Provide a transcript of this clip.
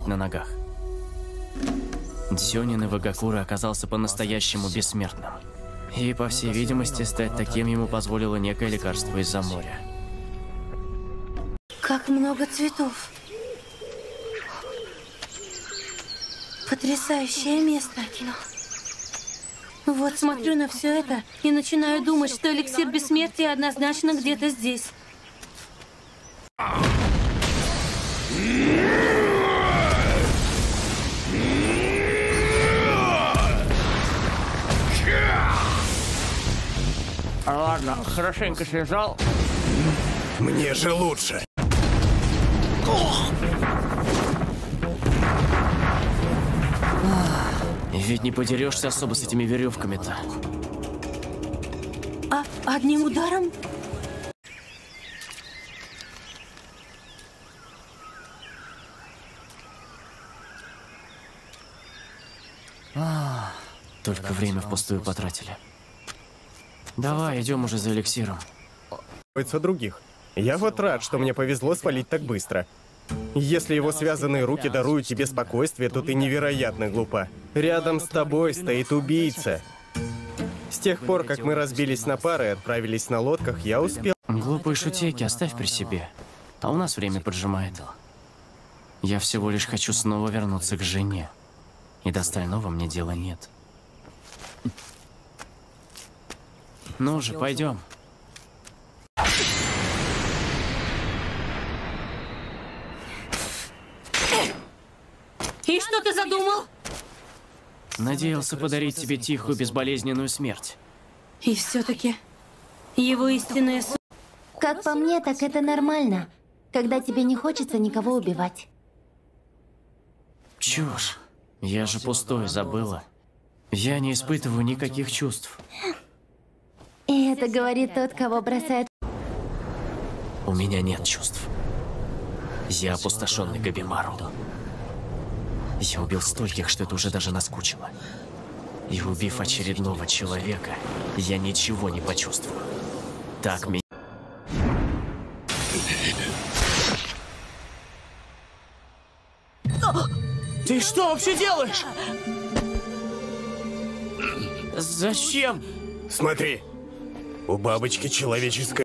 устоять на ногах. Дзёнин Ивагакура оказался по-настоящему бессмертным. И, по всей видимости, стать таким ему позволило некое лекарство из-за моря. Как много цветов. Потрясающее место. Вот смотрю на все это и начинаю думать, что эликсир бессмертия однозначно где-то здесь. Ладно, хорошенько связал. Мне же лучше. Ведь не подерешься особо с этими веревками-то. А одним ударом? Только время впустую потратили. Давай, идем уже за эликсиром. Других. Я вот рад, что мне повезло свалить так быстро. Если его связанные руки даруют тебе спокойствие, то ты невероятно глупа. Рядом с тобой стоит убийца. С тех пор, как мы разбились на пары и отправились на лодках, я успел... Глупые шутейки оставь при себе. А у нас время поджимает. Я всего лишь хочу снова вернуться к жене. И до остального мне дела нет. Ну же, пойдем. И что ты задумал? Надеялся подарить тебе тихую, безболезненную смерть. И все-таки его истинная суть. Как по мне, так это нормально, когда тебе не хочется никого убивать. Чушь. Я же пустой, забыла. Я не испытываю никаких чувств. И это говорит тот, кого бросает. У меня нет чувств. Я опустошенный Габимару. Я убил стольких, что это уже даже наскучило. И убив очередного человека, я ничего не почувствую. Так меня... Ты что вообще делаешь? Зачем? Смотри, у бабочки человеческая...